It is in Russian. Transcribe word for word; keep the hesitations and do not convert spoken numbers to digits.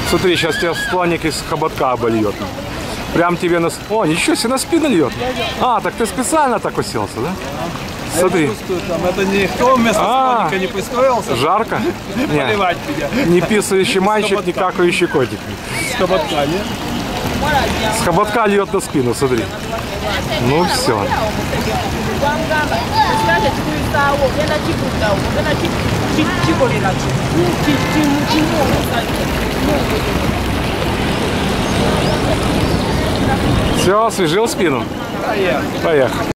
Смотри, сейчас тебя склонник из хоботка обольет. Прям тебе на... О, ничего себе, на спину льет. А, так ты специально так уселся, да? Смотри. Там это никто вместо склонника не пристроился. Жарко? Поливать меня. Не писающий мальчик, не какающий котик. С хоботка, нет? С хоботка льет на спину, смотри. Ну все. Все, освежил спину? Поехали. Поехали.